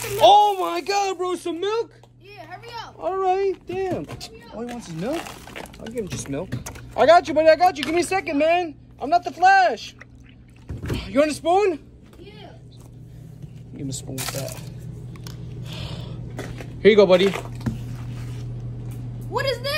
some milk. Oh my God, bro, some milk? Yeah, hurry up. All right, damn. All he wants is milk? I'll give him just milk. I got you, buddy, I got you. Give me a second, man. I'm not the Flash. You want a spoon? Yeah. Give him a spoon with that. Here you go, buddy. What is this?